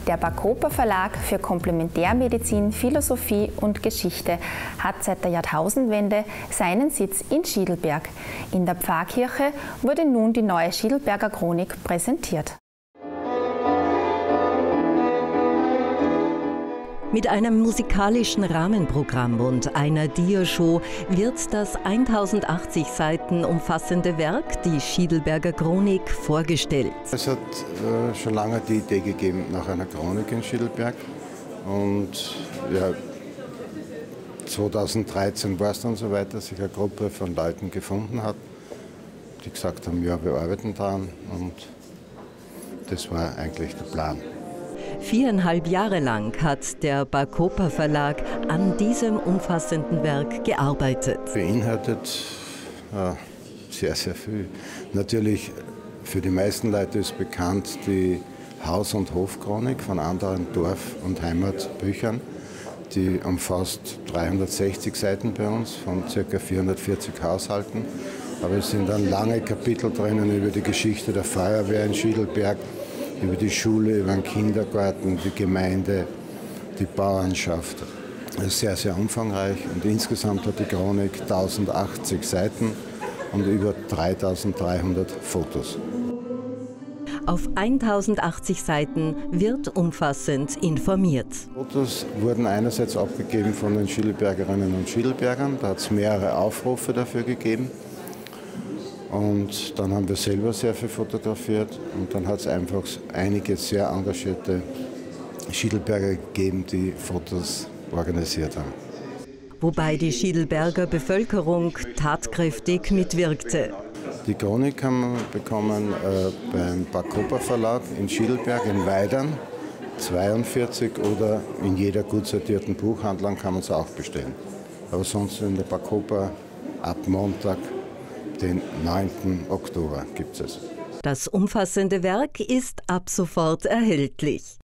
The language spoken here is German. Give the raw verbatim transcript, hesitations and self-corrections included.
Der Bacopa Verlag für Komplementärmedizin, Philosophie und Geschichte hat seit der Jahrtausendwende seinen Sitz in Schiedlberg. In der Pfarrkirche wurde nun die neue Schiedlberger Chronik präsentiert. Mit einem musikalischen Rahmenprogramm und einer Diashow wird das tausendachtzig Seiten umfassende Werk, die Schiedlberger Chronik, vorgestellt. Es hat äh, schon lange die Idee gegeben nach einer Chronik in Schiedlberg. Und ja, zweitausenddreizehn war es dann soweit, dass sich eine Gruppe von Leuten gefunden hat, die gesagt haben, ja, wir arbeiten daran. Und das war eigentlich der Plan. Viereinhalb Jahre lang hat der Bacopa Verlag an diesem umfassenden Werk gearbeitet. Beinhaltet äh, sehr, sehr viel. Natürlich für die meisten Leute ist bekannt die Haus- und Hofchronik von anderen Dorf- und Heimatbüchern. Die umfasst dreihundertsechzig Seiten bei uns von ca. vierhundertvierzig Haushalten. Aber es sind dann lange Kapitel drinnen über die Geschichte der Feuerwehr in Schiedlberg, über die Schule, über den Kindergarten, die Gemeinde, die Bauernschaft. Das ist sehr, sehr umfangreich und insgesamt hat die Chronik tausendachtzig Seiten und über dreitausenddreihundert Fotos. Auf tausendachtzig Seiten wird umfassend informiert. Fotos wurden einerseits abgegeben von den Schiedlbergerinnen und Schiedlbergern, da hat es mehrere Aufrufe dafür gegeben. Und dann haben wir selber sehr viel fotografiert und dann hat es einfach einige sehr engagierte Schiedlberger gegeben, die Fotos organisiert haben. Wobei die Schiedlberger Bevölkerung tatkräftig mitwirkte. Die Chronik haben wir bekommen äh, beim Bacopa Verlag in Schiedlberg in Weidern zweiundvierzig oder in jeder gut sortierten Buchhandlung kann man es auch bestellen. Aber sonst in der Bacopa ab Montag, den neunten Oktober, gibt es. Das umfassende Werk ist ab sofort erhältlich.